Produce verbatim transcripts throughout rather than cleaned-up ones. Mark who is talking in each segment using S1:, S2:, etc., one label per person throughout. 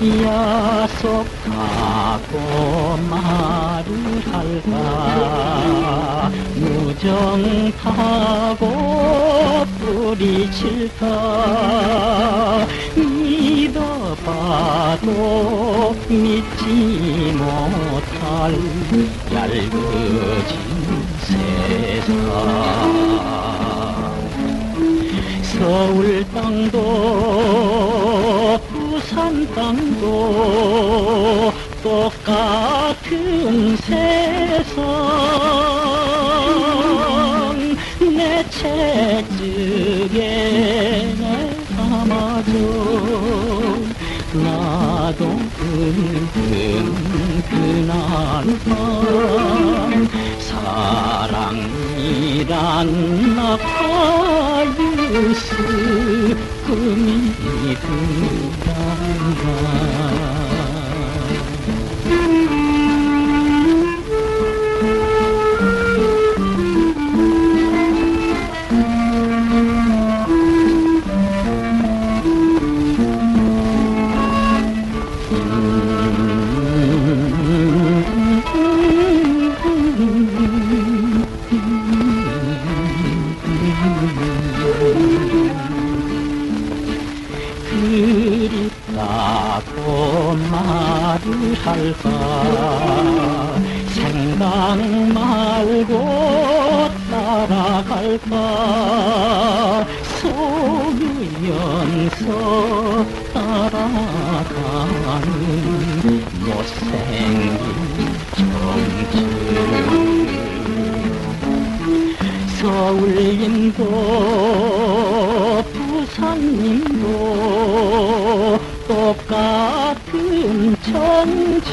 S1: 야속하고 말을 할까 무정하고 뿌리칠까 믿어봐도 믿지 못할 얇아진 세상 서울 땅도 부산 땅도 똑같은 세상 내 채찍에 내가 마저 나도 늙은 그날 밤 사랑이란 나팔유스 꿈이 들어간다 그립다고 말을 할까 생각 말고 따라갈까 속으면서 따라가는 못생긴 정치 서울님도 부산님도 똑같은 청춘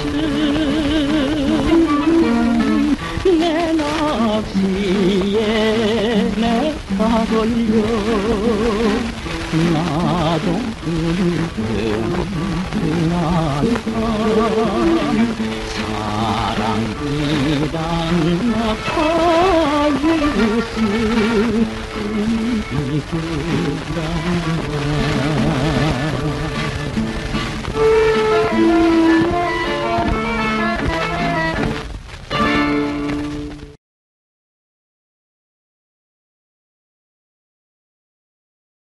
S1: 내 낚시에 내가 걸려 나도 늙은 그날 밤 사랑이란 나팔유스 꿈이 들어간다